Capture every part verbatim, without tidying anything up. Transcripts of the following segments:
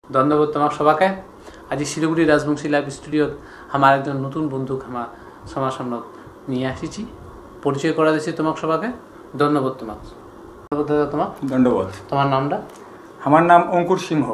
ধন্যবাদ তোমাক সবাকে। আজি শিলিগুড়ি রাজবংশী লাইভ স্টুডিওত আমার একজন নতুন বন্ধুক আমার সমাজ সামনত নিয়ে আসিছি, পরিচয় করা দিয়েছি তোমাক সবাকে। ধন্যবাদ তোমাক। ধন্যবাদ দাদা তোমাক। ধন্যবাদ। তোমার নামটা? আমার নাম অঙ্কুর সিংহ,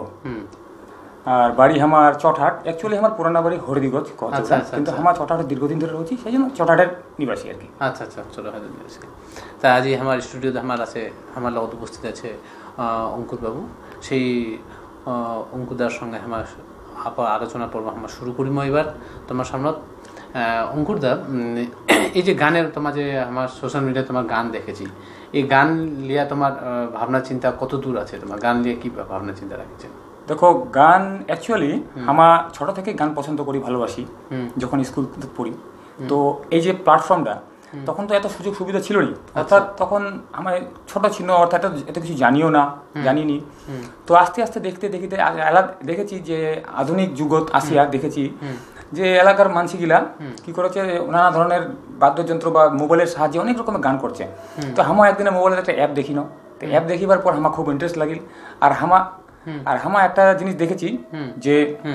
আর বাড়ি আমার চটহাট। অ্যাকচুয়ালি আমার পুরানা বাড়ি হরিদিগজ, কিন্তু আমার চটহাটে দীর্ঘদিন ধরে রয়েছি, সেই জন্য চটহাটের নিবাসী আর কি। আচ্ছা আচ্ছা, চটহাটের নিবাসী। তা আজি আমার স্টুডিওতে আমার আছে, আমার লগত উপস্থিত আছে অঙ্কুর বাবু। সেই অঙ্কুদার সঙ্গে আমার আলোচনা পর্ব আমরা শুরু করিম এবার তোমার সামনে। অঙ্কুরদা, এই যে গানের তোমার যে আমার সোশ্যাল মিডিয়ায় তোমার গান দেখেছি, এই গান লিয়া তোমার ভাবনা চিন্তা কত দূর আছে? তোমার গান লিয়ে কি ভাবনা চিন্তা রাখছেন? দেখো, গান অ্যাকচুয়ালি আমার ছোট থেকে গান পছন্দ করি, ভালোবাসি। যখন স্কুল পড়ি, তো এই যে প্ল্যাটফর্মটা, তখন তো এত সুযোগ সুবিধা ছিল না, অর্থাৎ তখন আমার ছোট ছিল, অর্থাৎ এত কিছু জানিও না, জানিনি। তো আস্তে আস্তে দেখতে দেখতে দেখেছি যে আধুনিক যুগত আসিয়া দেখেছি যে এলাকার মানসিগুলা কি করেছে, নানা ধরনের বাদ্যযন্ত্র বা মোবাইলের সাহায্যে অনেক রকমের গান করছে। তো আমার একদিনে মোবাইলের একটা অ্যাপ দেখিনো, তো অ্যাপ দেখিবার পর আমার খুব ইন্টারেস্ট লাগিল। আর হামা আর হামা একটা জিনিস দেখেছি যে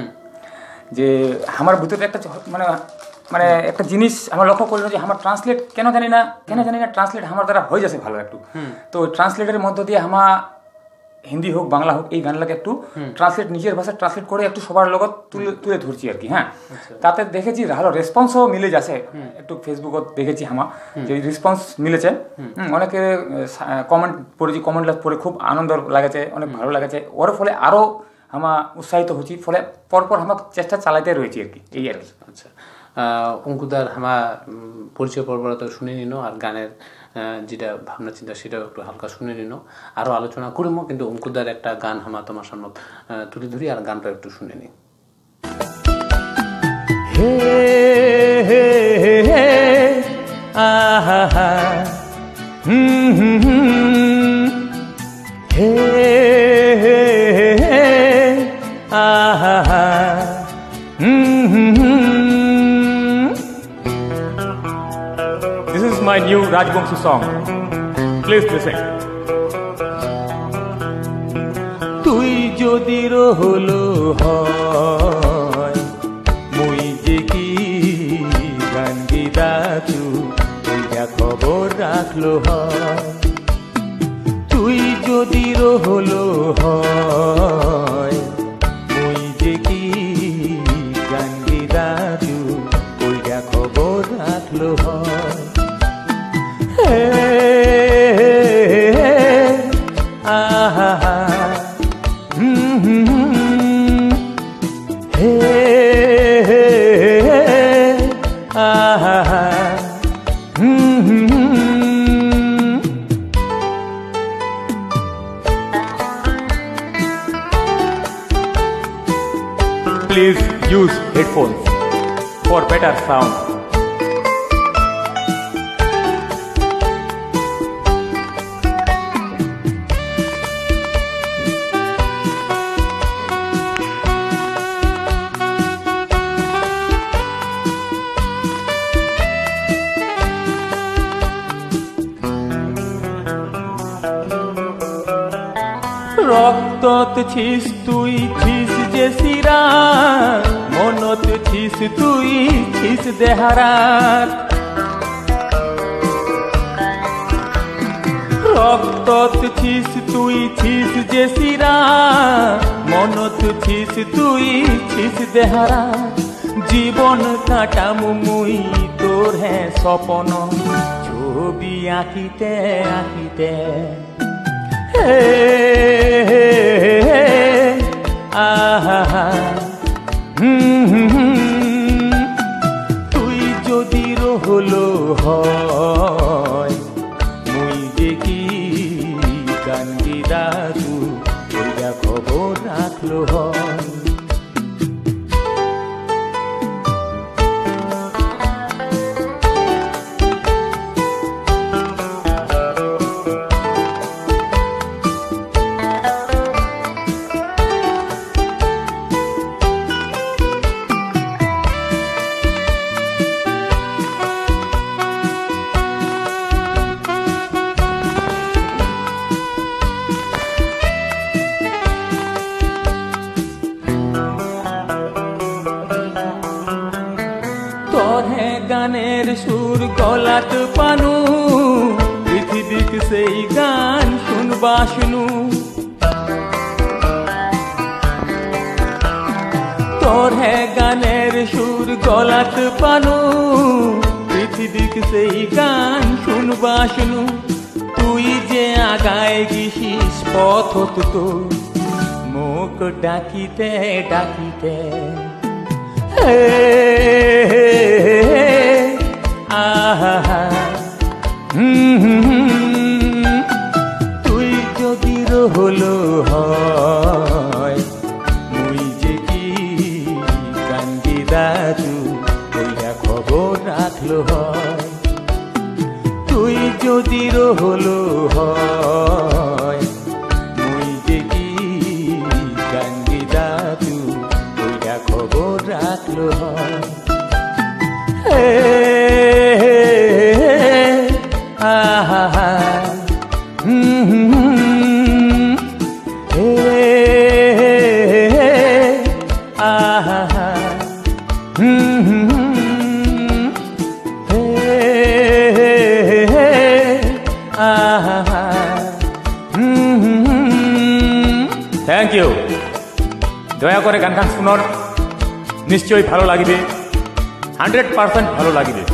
যে আমার ভিতরে একটা মানে মানে একটা জিনিস আমরা লক্ষ্য করলাম যে আমার ট্রান্সলেট কেন জানি না কেন জানি না ট্রান্সলেট আমার দ্বারা হয়ে যাচ্ছে ভালো একটু। তো ট্রান্সলেটের মধ্য দিয়ে আমার হিন্দি হোক বাংলা হোক এই গানটাকে একটু ট্রান্সলেট নিজের ভাষায় ট্রান্সলেট করে একটু সবার লগত তুলে তুলে ধরছি আর কি। হ্যাঁ, তাতে দেখেছি ভালো রেসপন্সও মিলে যাচ্ছে। একটু ফেসবুকত দেখেছি আমার যে রেসপন্স মিলেছে, অনেকে কমেন্ট পড়েছি, কমেন্ট পড়ে খুব আনন্দ লাগেছে, অনেক ভালো লাগেছে। ওর ফলে আরও আমার উৎসাহিত হচ্ছি, ফলে পরপর আমার চেষ্টা চালাইতে রয়েছি আর কি, এই আর কি। আচ্ছা, অঙ্কুদার আমার পরিচয় পর্বটা তো শুনে নিন, আর গানের যেটা ভাবনা চিন্তা সেটাও একটু হালকা শুনে নিন, আরও আলোচনা করবো। কিন্তু অঙ্কুদার একটা গান আমার তোমার সামনে তুলে ধরি, আর গানটা একটু শুনে নিই। হে হে হে আহা হুম হুম হে হে আহা হুম হুম। This is my new Rajbongshi song. Please listen. তুই যদি রহলো হয় মুই যে কি গান গিদাছু, তুইটা খবর রাখলো হয়। তুই যদি রহলো হয় মুই যে কি গান গিদাছু, তুইটা খবর রাখলো হয়। আহা হুম হুম হে আহা হুম হুম। Please use headphones for better sound. রক্তত ছিস তুই ছিস যে সিরা, মনত ছিস তুই ছিস দেহারাত। রক্তত ছিস তুই ছিস যে সিরা, মনত ছিস তুই ছিস দেহারাত। জীবন কাটামু মুই তোর হ্যাঁ স্বপন, ছবি আঁকিতে আঁকিতে। আহা হুম হুম। তুই যদি রহলো হয় মুই যে কি গান গিদাছু, ওইটা খবর রাখলো হয়। গানের সুর গলাত পানু পৃথিবীক সেই গান শুনবা শুনু তোর হে গানের সুর গলাত পানু পৃথিবীক সেই গান শুনবা শুনু তুই যে আগায় গিয়েছিস পথ তো মুখ ডাকিতে ডাকিতে আহা তুই যদি রহলো হয় মুই যে কি কান্দি দাদু ওইটা খবর রাখলো হয় তুই যদি রহলো হয় মুই যে কি কান্দি দাদু ওইটা খবর রাখলো হয় আহা হুম আহা হুম আহা থ্যাংক ইউ দয়া করে গান গান শুনোর নিশ্চয়ই ভালো লাগবে হান্ড্রেড পার্সেন্ট ভালো লাগবে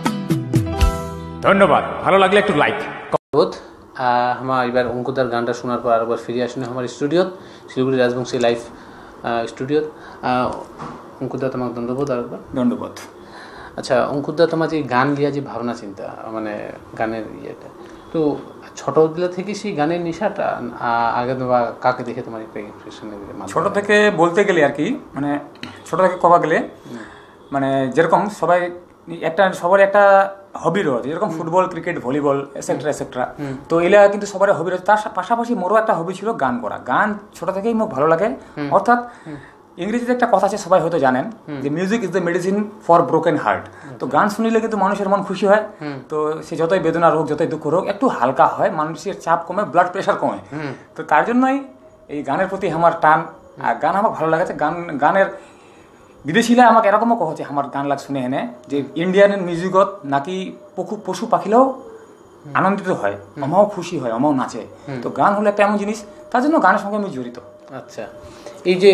ধন্যবাদ ভালো লাগলে একটু লাইক বোধ আমার এবার অঙ্কুদার গানটা শোনার পর আরেকবার ফিরে আসুন আমার স্টুডিওত শিলিগুড়ি রাজবংশী লাইভ স্টুডিওত অঙ্কুদা তোমাকে ধন্যবাদ আরেকবার ধন্যবাদ আচ্ছা অঙ্কুদা তোমার যে গান লিয়া যে ভাবনা চিন্তা মানে গানের ইয়েটা তো ছোটবেলা থেকে সেই গানের নেশাটা আগে বা কাকে দেখে তোমার একটা ইমপ্রেশন ছোট থেকে বলতে গেলে আর কি মানে ছোট থেকে কবা গেলে মানে যেরকম সবাই একটা সবার একটা হবি রয়েছে যেরকম football cricket volleyball et cetera et cetera তো এলা কিন্তু সবার হবি রয়েছে তার পাশাপাশি মোরও একটা হবি ছিল গান করা গান ছোট থেকেই আমার ভালো লাগে অর্থাৎ ইংরেজিতে একটা কথা আছে সবাই হয়তো জানেন যে music is the medicine for broken heart তো গান শুনিলে কিন্তু মানুষের মন খুশি হয় তো সে যতই বেদনা হোক যতই দুঃখ হোক একটু হালকা হয় মানুষের চাপ কমে ব্লাড প্রেশার কমে তো তার জন্যই এই গানের প্রতি আমার টান আর গান আমার ভালো লাগাছে গান গানের বিদেশিরা আমাকে এরকমও কহছে আমার গান লাগ শুনে এনে যে ইন্ডিয়ান মিউজিকত নাকি পশু পশু পাখিলেও আনন্দিত হয় আমাও খুশি হয় আমাও নাচে তো গান হলো একটা এমন জিনিস তার জন্য গানের সঙ্গে আমি জড়িত আচ্ছা এই যে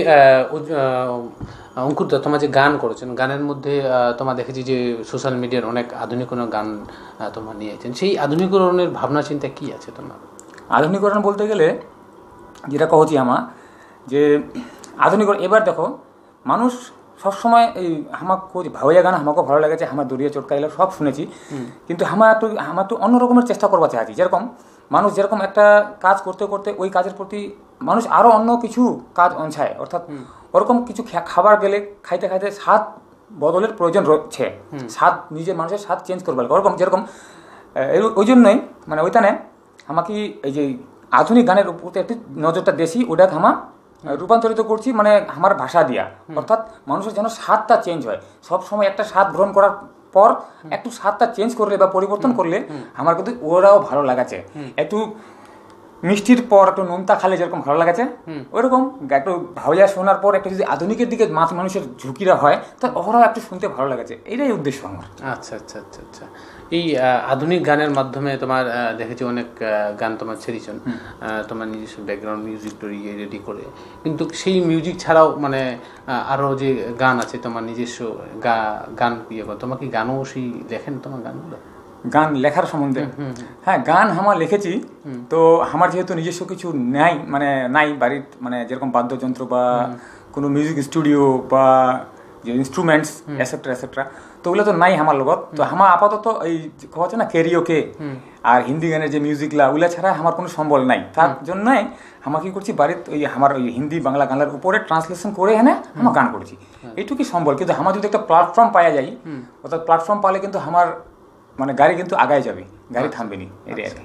অঙ্কুরদা তোমার যে গান করেছেন গানের মধ্যে তোমার দেখেছি যে সোশ্যাল মিডিয়ার অনেক আধুনিকরণ গান তোমার নিয়েছেন সেই আধুনিকরণের ভাবনা চিন্তা কি আছে তোমার আধুনিকরণ বলতে গেলে যেটা কহছি আমার যে আধুনিকরণ এবার দেখো মানুষ সবসময় এই আমার ভাওয়া গান আমাকেও ভালো লেগেছে আমার দরিয়া চটকা এগুলো সব শুনেছি কিন্তু আমার একটু আমার একটু অন্য রকমের চেষ্টা করবার চাইছি যেরকম মানুষ যেরকম একটা কাজ করতে করতে ওই কাজের প্রতি মানুষ আরও অন্য কিছু কাজ অনছায় অর্থাৎ ওরকম কিছু খাবার গেলে খাইতে খাইতে স্বাদ বদলের প্রয়োজন রয়েছে স্বাদ নিজের মানুষের স্বাদ চেঞ্জ করবার ওরকম যেরকম ওই জন্যই মানে ওইখানে আমাকে এই যে আধুনিক গানের উপরে একটু নজরটা দেশি ওটাকে আমার রূপান্তরিত করছি মানে আমার ভাষা দিয়া অর্থাৎ মানুষের যেন স্বাদটা চেঞ্জ হয় সব সময় একটা স্বাদ গ্রহণ করার পর একটু স্বাদটা চেঞ্জ করলে বা পরিবর্তন করলে আমার কিন্তু ওরাও ভালো লাগাছে একটু মিষ্টির পর একটু নোনতা খালে যেরকম ভালো লাগাছে ওইরকম একটু ভাওয়া শোনার পর একটু যদি আধুনিকের দিকে মাছ মানুষের ঝুঁকিরা হয় তা ওরাও একটু শুনতে ভালো লাগাছে এটাই উদ্দেশ্য আমার আচ্ছা আচ্ছা আচ্ছা আচ্ছা এই আধুনিক গানের মাধ্যমে তোমার দেখেছি অনেক গান তোমার ছেড়েছেন তোমার নিজস্ব ব্যাকগ্রাউন্ড মিউজিক তৈরি রেডি করে কিন্তু সেই মিউজিক ছাড়াও মানে আরও যে গান আছে তোমার নিজস্ব গা গান ইয়ে করে তোমার কি গানও সেই লেখেন তোমার গানগুলো গান লেখার সম্বন্ধে হ্যাঁ গান আমার লিখেছি তো আমার যেহেতু নিজস্ব কিছু নাই মানে নাই বাড়ির মানে যেরকম বাদ্যযন্ত্র বা কোনো মিউজিক স্টুডিও বা যে ইনস্ট্রুমেন্টস এসেট্রা এসেট্রা তো ওগুলো তো নাই আমার লগত তো আমার আপাতত এই হচ্ছে না ক্যারিওকে আর হিন্দি গানের যে মিউজিকলা ওগুলা ছাড়া আমার কোনো সম্বল নাই তার জন্যই আমার কি করছি বাড়ির ওই আমার ওই হিন্দি বাংলা গানের উপরে ট্রান্সলেশন করে এনে আমার গান করছি এইটুকুই সম্বল কিন্তু আমার যদি একটা প্ল্যাটফর্ম পাওয়া যায় অর্থাৎ প্ল্যাটফর্ম পালে কিন্তু আমার মানে গাড়ি কিন্তু আগায় যাবে গাড়ি থামবে নি এটাই আর কি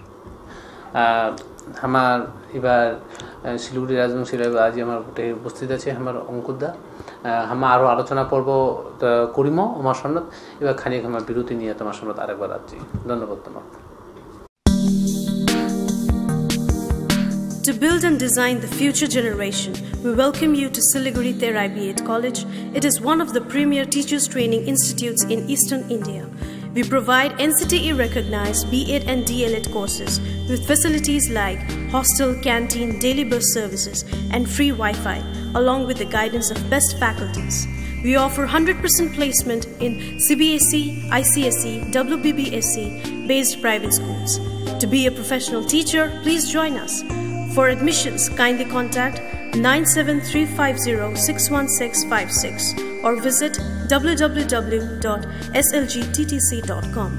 আমার এবার শিলিগুড়ি রাজবংশী আজ আমার উপস্থিত আছে আমার অঙ্কুরদা আমার আরও আলোচনা পর্ব করিম আমার সন্ন্যত এবার খানিক আমার বিরতি নিয়ে তোমার সন্ন্যত আরেকবার আসছি ধন্যবাদ তোমার To build and design the future generation, we welcome you to Siliguri Terai B Ed College. It is one of the premier teachers training institutes in Eastern India. We provide N C T E recognized B Ed and D El Ed courses with facilities like hostel, canteen, daily bus services and free Wi-Fi, along with the guidance of best faculties. We offer one hundred percent placement in C B S E, I C S E, W B B S E based private schools. To be a professional teacher, please join us. For admissions, kindly contact nine seven three five zero six one six five six or visit w w w dot s l g t t c dot com.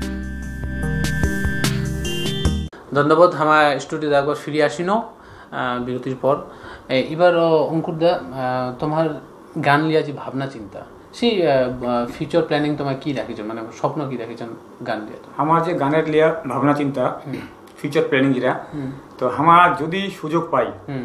ধন্যবাদ আমার স্টুডিওতে একবার ফিরে আসিনো বিরতির পর এবার অঙ্কুরদা তোমার গান লিয়া যে ভাবনা চিন্তা সেই ফিউচার প্ল্যানিং তোমার কি রাখিছো মানে স্বপ্ন কি রাখিছো গান লিয়া আমার যে গানের লিয়া ভাবনা চিন্তা ফিউচার প্ল্যানিং যেটা তো আমার যদি সুযোগ পাই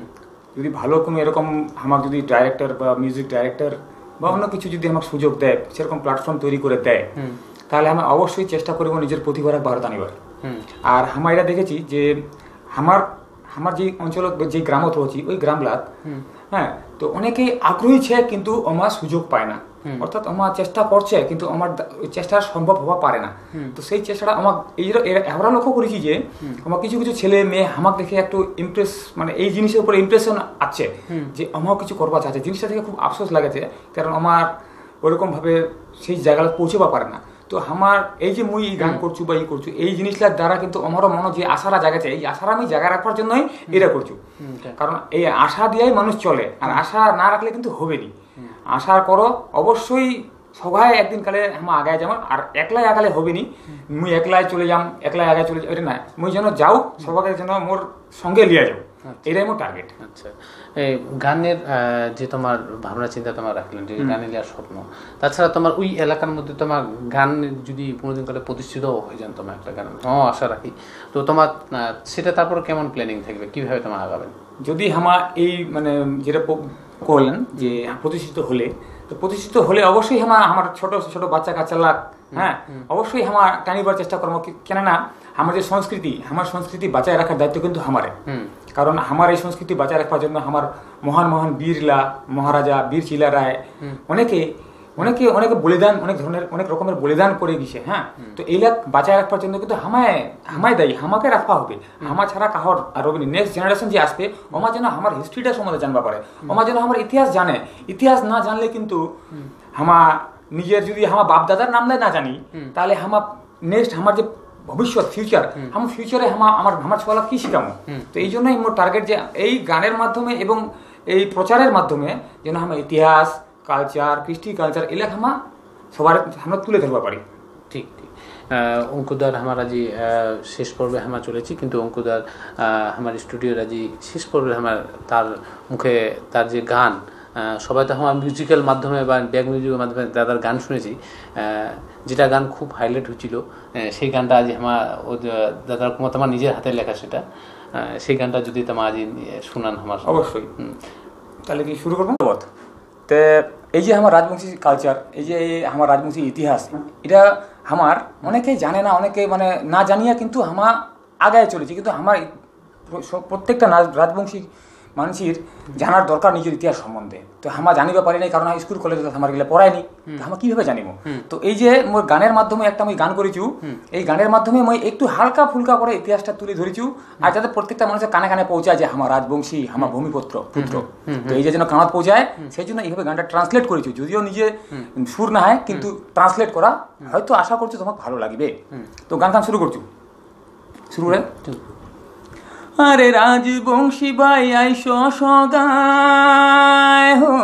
যদি ভালো কোনো এরকম আমার যদি ডাইরেক্টর বা মিউজিক ডাইরেক্টর বা অন্য কিছু যদি আমার সুযোগ দেয় সেরকম প্ল্যাটফর্ম তৈরি করে দেয় তাহলে আমি অবশ্যই চেষ্টা করব নিজের প্রতিভার ভারত আনিবার আর আমার এটা দেখেছি যে আমার আমার যে অঞ্চল যে গ্রামত রয়েছি ওই গ্রামলাত হ্যাঁ তো অনেকেই আগ্রহী ছে কিন্তু আমার সুযোগ পায় না অর্থাৎ আমার চেষ্টা করছে কিন্তু আমার চেষ্টা সম্ভব হওয়া পারে না তো সেই চেষ্টাটা আমার এই আমরা লক্ষ্য করেছি যে আমার কিছু কিছু ছেলে মেয়ে আমাকে দেখে একটু ইমপ্রেস মানে এই জিনিসের উপরে ইমপ্রেশন আছে যে আমার কিছু করবা চাচ্ছে জিনিসটা থেকে খুব আফসোস লাগেছে কারণ আমার ওরকম ভাবে সেই জায়গায় পৌঁছবা পারে না তো আমার এই যে মুই গান করছু বা ই করছু এই জিনিসটার দ্বারা কিন্তু আমারও মনে যে আশারা জায়গাতে এই আশারা আমি জায়গা রাখবার জন্যই এটা করছু কারণ এই আশা দিয়েই মানুষ চলে আর আশা না রাখলে কিন্তু হবে না আশা করো অবশ্যই সবাই একদিন কালে আমার আগায় যাবো আর একলাই আগালে হবে নি মুই একলাই চলে যাম একলাই আগায় চলে এটা না মুই যেন যাও সবাইকে যেন মোর সঙ্গে লিয়ে যাও এটাই মোর টার্গেট আচ্ছা এই গানের যে তোমার ভাবনা চিন্তা তোমার রাখলেন যে গানে লিয়ার স্বপ্ন তাছাড়া তোমার ওই এলাকার মধ্যে তোমার গান যদি কোনোদিন কালে প্রতিষ্ঠিত হয়ে যান তোমার একটা গান ও আশা রাখি তো তোমার সেটা তারপর কেমন প্ল্যানিং থাকবে কিভাবে তোমার আগাবেন যদি আমার এই মানে যেটা করলেন যে প্রতিষ্ঠিত হলে তো প্রতিষ্ঠিত হলে অবশ্যই আমার আমার ছোট ছোট বাচ্চা কাচ্চা লাগ হ্যাঁ অবশ্যই আমার টানিবার চেষ্টা করবো কেননা আমার যে সংস্কৃতি আমার সংস্কৃতি বাঁচায় রাখার দায়িত্ব কিন্তু আমারে কারণ আমার এই সংস্কৃতি বাঁচায় রাখার জন্য আমার মহান মহান বীরলা মহারাজা বীর চিলা রায় অনেকে অনেকে অনেকে বলিদান অনেক ধরনের অনেক রকমের বলিদান করে গেছে হ্যাঁ তো এইলাক বাঁচায় রাখবার জন্য কিন্তু হামায় হামায় দায়ী আমাকে রাখা হবে আমার ছাড়া কাহর আর নেক্সট জেনারেশন যে আসবে আমার যেন আমার হিস্ট্রিটা সম্বন্ধে জানবা পারে আমার যেন আমার ইতিহাস জানে ইতিহাস না জানলে কিন্তু আমার নিজের যদি আমার বাপ দাদার নামলে না জানি তাহলে আমার নেক্সট আমার যে ভবিষ্যৎ ফিউচার আমার ফিউচারে আমার আমার আমার ছোলা কি শিখাবো তো এই জন্যই মোর টার্গেট যে এই গানের মাধ্যমে এবং এই প্রচারের মাধ্যমে যেন আমার ইতিহাস কালচার কৃষ্টি কালচার এলাকা আমরা সবার আমরা তুলে ধরবা পারি ঠিক ঠিক অঙ্কুদার আমার আজি শেষ পর্বে আমরা চলেছি কিন্তু অঙ্কুদার আমার স্টুডিওর আজি শেষ পর্বে আমার তার মুখে তার যে গান সবাই তো আমার মিউজিক্যাল মাধ্যমে বা ব্যাক মিউজিকের মাধ্যমে দাদার গান শুনেছি যেটা গান খুব হাইলাইট হয়েছিল সেই গানটা আজ আমার ও দাদার তোমার নিজের হাতে লেখা সেটা সেই গানটা যদি তোমার আজ শোনান আমার অবশ্যই তাহলে কি শুরু করবো তো এই যে আমার রাজবংশী কালচার এই যে আমার রাজবংশী ইতিহাস এটা আমার অনেকেই জানে না অনেকে মানে না জানিয়া কিন্তু আমার আগায় চলেছে কিন্তু আমার প্রত্যেকটা রাজবংশী মানুষের জানার দরকার নিজের ইতিহাস সম্বন্ধে তো আমার জানিবা পারি নাই কারণ স্কুল কলেজে আমার গেলে পড়ায়নি আমার কিভাবে জানিব তো এই যে মোর গানের মাধ্যমে একটা আমি গান করেছি এই গানের মাধ্যমে মই একটু হালকা ফুলকা করে ইতিহাসটা তুলে ধরেছি আর যাতে প্রত্যেকটা মানুষের কানে কানে পৌঁছায় যে আমার রাজবংশী আমার ভূমিপুত্র পুত্র তো এই যে যেন কানাত পৌঁছায় সেই জন্য এইভাবে গানটা ট্রান্সলেট করেছি যদিও নিজে সুর না হয় কিন্তু ট্রান্সলেট করা হয়তো আশা করছি তোমাকে ভালো লাগবে তো গান গান শুরু করছি শুরু করে আরে রাজবংশী ভাই আইসো সগায় হো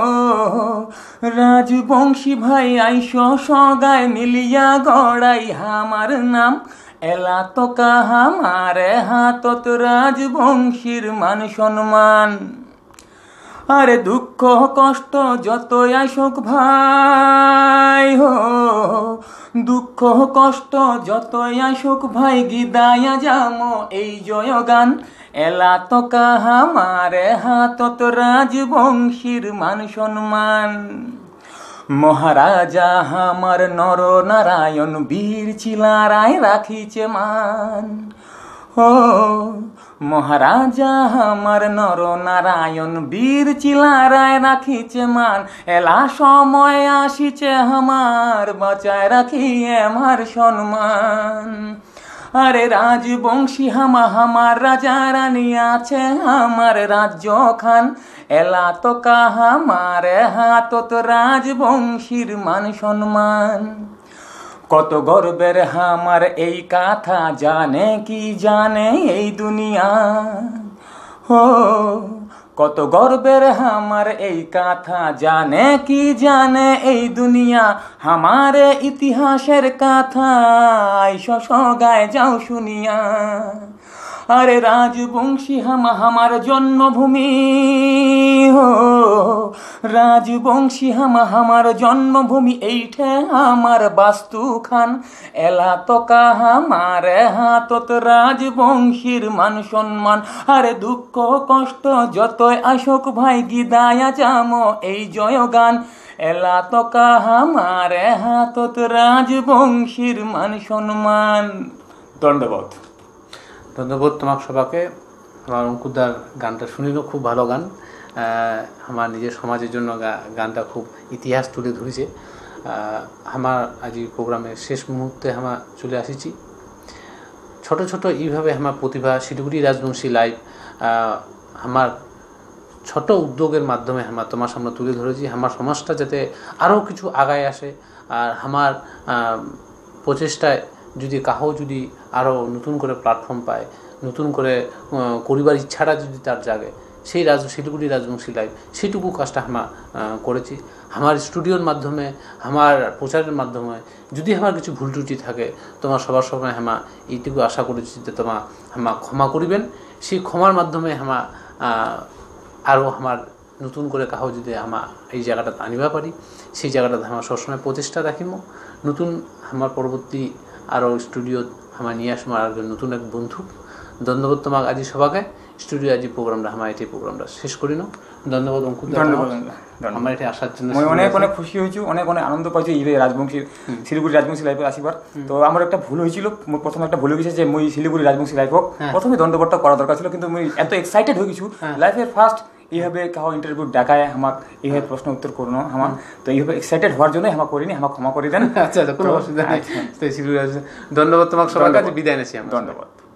রাজবংশী ভাই আইসো সগায় মিলিয়া গড়াই হামার নাম এলা তো কাহামারে হাতত রাজবংশীর মান সম্মান আরে দুঃখ কষ্ট যতই আসুক ভাই হো দুঃখ কষ্ট যতই আসুক ভাই গিদায়া যামো এই জয় গান এলা তো কাহামারে হাতত রাজবংশীর মান সম্মান মহারাজা আমার নর নারায়ণ বীর চিলারায় রাখিছে মান ও মহারাজা আমার নর নারায়ণ বীর চিলারায় রাখিছে মান, এলা সময় আসিছে আমার বাঁচায় রাখি আমার সম্মান। আরে রাজবংশী হামা হামার রাজা রানী আছে আমার রাজ্য খান, এলা তো কাহামার হাতত রাজবংশীর মান সম্মান। কত গর্বের হামার এই কথা জানে কি জানে এই দুনিয়া, ও কত গর্বের হামার এই কথা জানে কি জানে এই দুনিয়া। হামারে ইতিহাসের কথা শশ গায়ে যাও শুনিয়া। আরে রাজবংশী হামা হামার জন্মভূমি, হো রাজবংশী হামা হামার জন্মভূমি, এইঠে আমার বাস্তু খান, এলা তো কাহামার হাতত রাজবংশীর মান সম্মান। আরে দুঃখ কষ্ট যতই আসুক ভাই গিদায়া যামো এই জয়গান, এলা তো কাহামার হাতত রাজবংশীর মান সম্মান। ধন্যবাদ। ধন্যবাদ তোমাকে সবাকে। আমার অঙ্কুদার গানটা শুনিল, খুব ভালো গান। আমার নিজের সমাজের জন্য গানটা খুব ইতিহাস তুলে ধরেছে। আমার আজ প্রোগ্রামের শেষ মুহূর্তে আমরা চলে আসিছি। ছোট ছোট এইভাবে আমার প্রতিভা শিলিগুড়ি রাজবংশী লাইভ আমার ছোট উদ্যোগের মাধ্যমে আমরা তোমার সামনে তুলে ধরেছি। আমার সমাজটা যাতে আরও কিছু আগায় আসে, আর আমার প্রচেষ্টায় যদি কাহো যদি আরও নতুন করে প্ল্যাটফর্ম পায়, নতুন করে করিবার ইচ্ছাটা যদি তার জাগে, সেই রাজ শিলিগুড়ি রাজবংশী লাইভ সেইটুকু কাজটা আমরা করেছি। আমার স্টুডিওর মাধ্যমে, আমার প্রচারের মাধ্যমে যদি আমার কিছু ভুল ত্রুটি থাকে, তোমার সবার সময় আমরা এইটুকু আশা করেছি যে তোমার আমরা ক্ষমা করিবেন। সেই ক্ষমার মাধ্যমে আমরা আরও আমার নতুন করে কাহো যদি আমরা এই জায়গাটা আনিবা পারি, সেই জায়গাটাতে আমরা সবসময় প্রচেষ্টা রাখিব। নতুন আমার পরবর্তী আরও স্টুডিও আমার নিয়ে আসবো আর নতুন এক বন্ধু। ধন্যবাদ তোমাকে আজি সবাকে। স্টুডিও আজি প্রোগ্রামটা আমার এটি প্রোগ্রামটা শেষ করি না। ধন্যবাদ অঙ্কুর, আমার এটি আসার জন্য অনেক অনেক খুশি হয়েছি, অনেক অনেক আনন্দ পাইছি এই রাজবংশী শিলিগুড়ি রাজবংশী লাইভে আসিবার। তো আমার একটা ভুল হয়েছিল, প্রথমে একটা ভুল হয়ে গেছে যে মুই শিলিগুড়ি রাজবংশী লাইভ হোক, প্রথমে দণ্ডবতটা করা দরকার ছিল, কিন্তু মুই এত এক্সাইটেড হয়ে গেছি লাইফের ফার্স্ট এইভাবে কাহো ইন্টারভিউ ডাকায় আমাক এইভাবে প্রশ্ন উত্তর করুন আমার, তো এইভাবে এক্সাইটেড হওয়ার জন্য আমার করিনি, আমার ক্ষমা করে দেন। আচ্ছা, কোনো অসুবিধা নেই। ধন্যবাদ তোমাকে সবার কাছে, বিদায় নিচ্ছি। ধন্যবাদ।